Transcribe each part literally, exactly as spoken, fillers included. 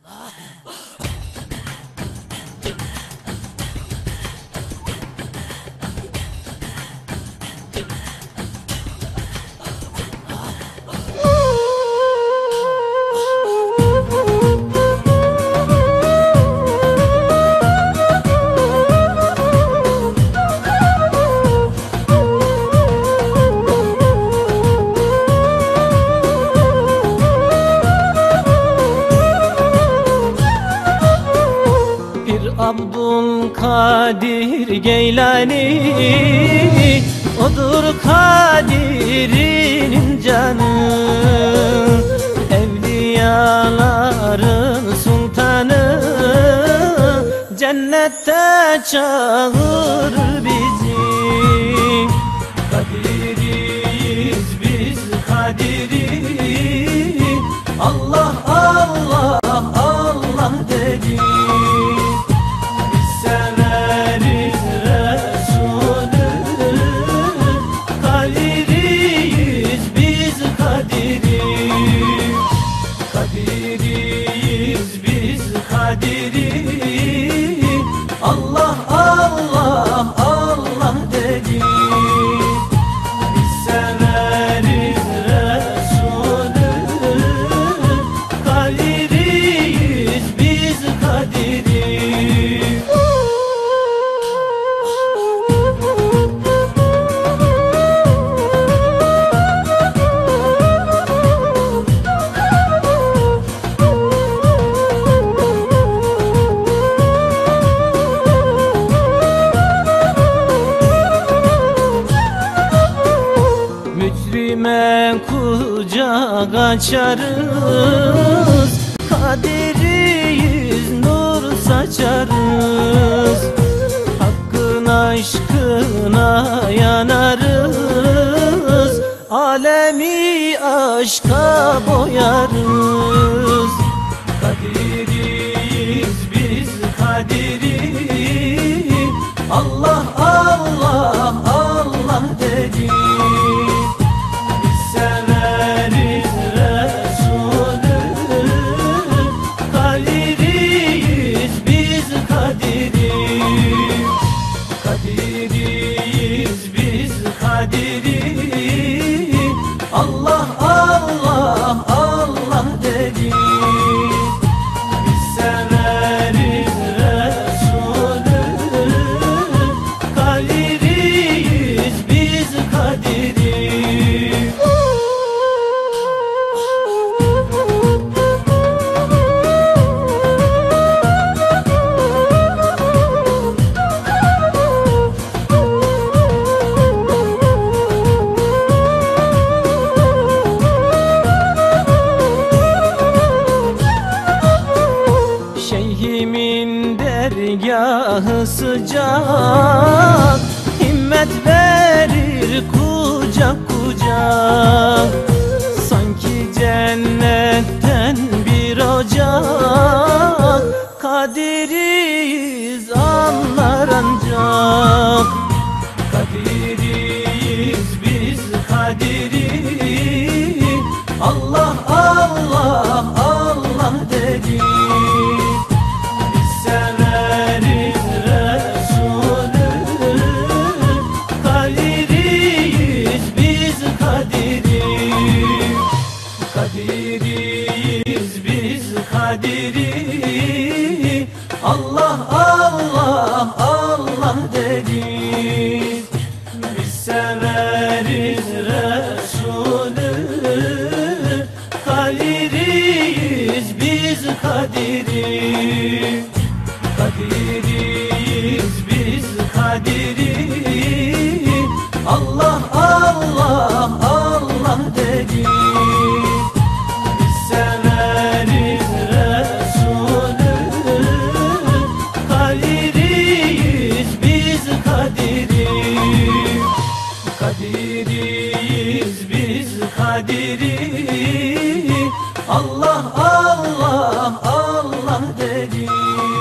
Abdülkadir Geylani, odur Kadir'in canı, evliyaların sultanı, cennette çağırır bizi. Kadiriyiz biz, Kadiri, Allah Allah Allah dedi. Allah Allah Allah dedi. Biz severiz Resulü, Kadiriyiz biz, Kadiri. Mücrime kucak açarız, Kadiriyiz nur saçarız. Hakkın aşkına yanarız, alemi aşka boyarız. Kadiriyiz biz, Kadiri, Allah Allah Allah dedi. Allah Allah Allah dedi. Biz severiz Resulü, Kadiriyiz biz, Kadiri. Şeyhimin dergahı sıcak, himmet verir kucak kucak. Sanki cennetten bir ocak, Kadiriyiz anlar ancak. Kadiriyiz biz, Kadiri, Allah Allah Allah dedi. Kadiriyiz biz, Kadiri, Allah Allah Allah dedi. Biz severiz Resulü, Kadiriyiz biz, Kadiri. Kadiriyiz biz, Kadiri, Allah Allah Allah dedi. Kadiriyiz biz, Kadiri, Allah Allah Allah dedi.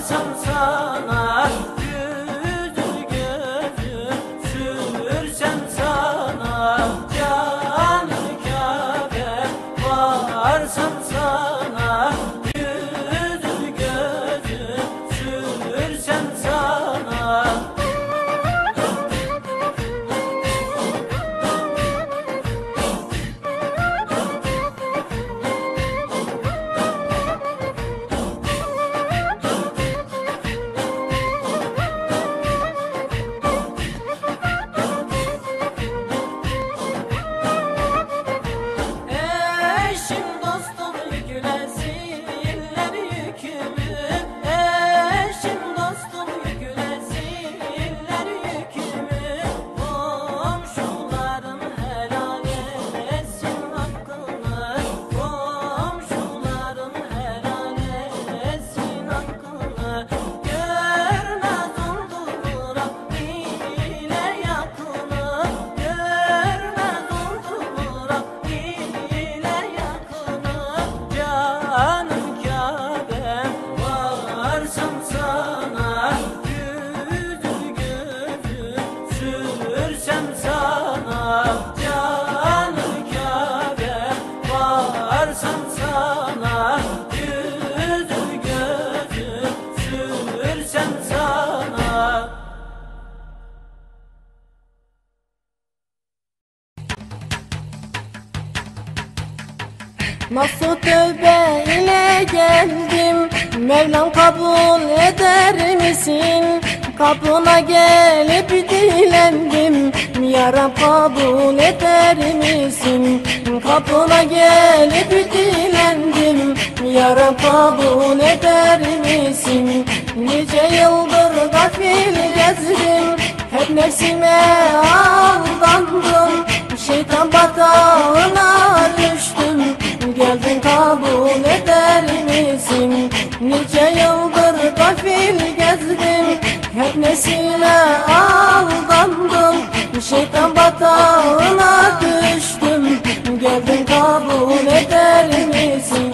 varsam sana, yüzü gözü sürsem sana, canı Kabe varsam sana, yüzü gözü sürsem sana. Eşim dostum yüklesin iller yükümü, eşim dostum yüklesin iller yükümü. Komşularım helal etsin hakkını, komşularım helal etsin hakkını. Görmez oldu Rabbiyle yakını, görmez oldu Rabbiyle yakını. Canım Kabe'm varsam sana, yüzü gözü sürsem sana, canım Kabe'm varsam sana, yüzü gözü sürsem sana. Nasıl tövbe ile geldim, Mevlam kabul eder misin? Kapına gelip dilendim, Ya Rab kabul eder misin? Kapına gelip dilendim, Ya Rab kabul eder misin? Nice yıldır gafil gezdim, hep nefsime aldandım, şeytan batağına düştüm, geldin kabul eder misin? Nice yıldır gafil gezdim, hep nefsime aldandım, şeytan batağına düştüm, geldin kabul eder misin?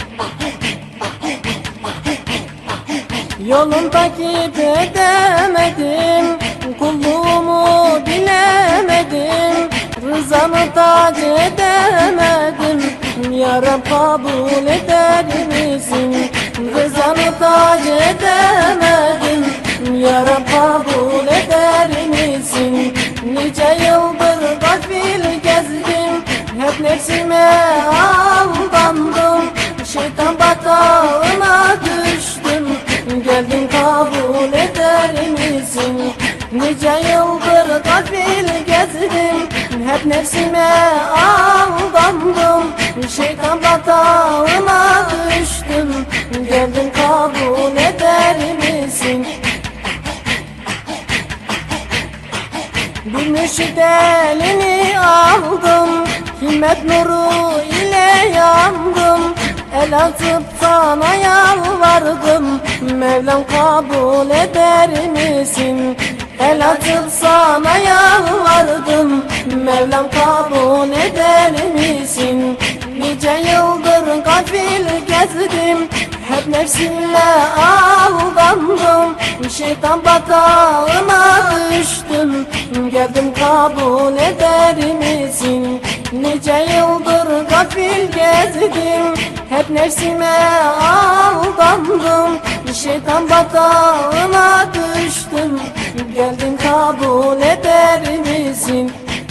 Yolun takip edemedim, kulluğumu bilemedim, rızanı tac edemedim, Ya Rab kabul eder misin? Rızanı tac edemedim, Ya Rab kabul eder misin? Nice yıldır gafil gezdim, hep nefsime aldandım, şeytan batağına düştüm, geldin kabul eder misin? Nice yıldır gafil gezdim, hep nefsime aldandım, şeytan batağına düştüm, geldin kabul eder misin? Bir mürşid elini aldım, himmet nuru ile yandım, el atıp sana yalvardım, Mevlam kabul eder misin? El atıp sana yalvardım, Mevlam kabul eder misin? Nice yıldır gafil gezdim, hep nefsimle aldandım, şeytan batağına düştüm, geldim kabul eder misin? Nice yıldır gafil gezdim, hep nefsime aldandım, şeytan batağına düştüm, geldin kabul eder misin?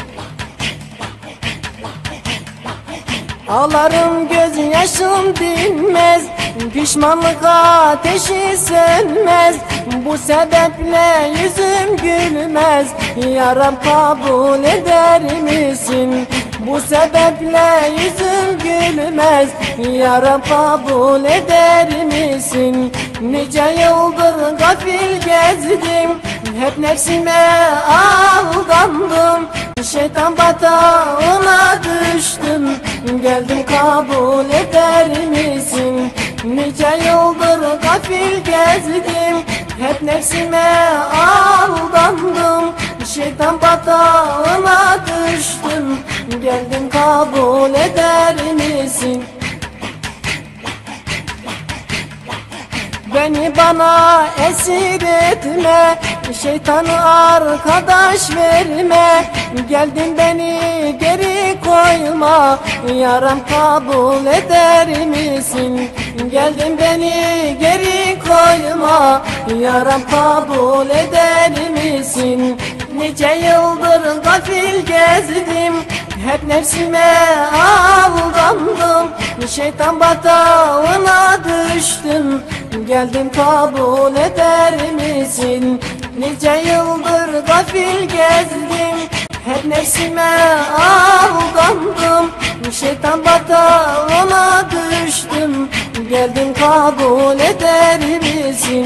Ağlarım gözyaşım dinmez, pişmanlık ateşi sönmez, bu sebeple yüzüm gülmez, Ya Rab kabul eder misin? Bu sebeple yüzüm gülmez, Ya Rab kabul eder misin? Nice yıldır gafil gezdim, hep nefsime aldandım, şeytan batağına düştüm, geldim kabul eder misin? Nice yıldır gafil gezdim, hep nefsime aldandım, şeytan batağına düştüm, geldim kabul eder misin? Beni bana esir etme, şeytanı arkadaş verme. Geldin beni geri koyma, yaram kabul eder misin? Geldin beni geri koyma, yaram kabul eder misin? Nice yıldır gafil gezdim, hep nefsime aldandım. Şeytan batağına düştüm, geldim kabul eder misin? Nice yıldır gafil gezdim, hep nefsime aldandım. Şeytan batağına düştüm, geldim kabul eder misin?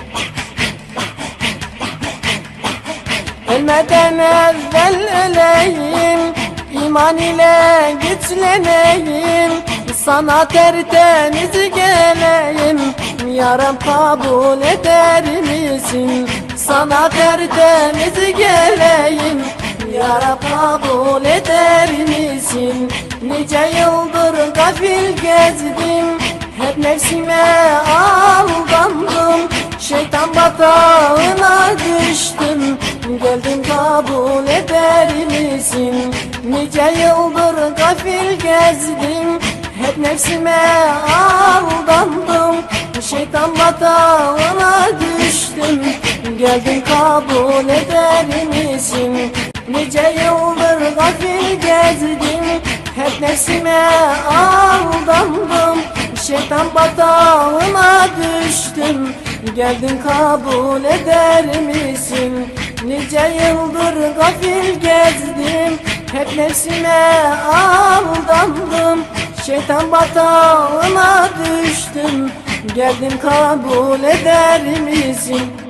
Ölmeden evvel öleyim, iman ile güçleneyim. Sana tertemiz geleyim, yaram kabul eder misin? Sana tertemiz geleyim, yaram kabul eder misin? Nice yıldır gafil gezdim, hep nefsime aldandım. Şeytan batağına düştüm, geldim kabul eder misin? Nice yıldır gafil gezdim, hep nefsime aldandım. Şeytan batağına düştüm, geldim kabul eder misin? Nice yıldır gafil gezdim, hep nefsime aldandım. Şeytan batağına düştüm, geldim kabul eder misin? Nice yıldır gafil gezdim, hep nefsime aldandım. Şeytan batağına düştüm, geldim kabul eder misin?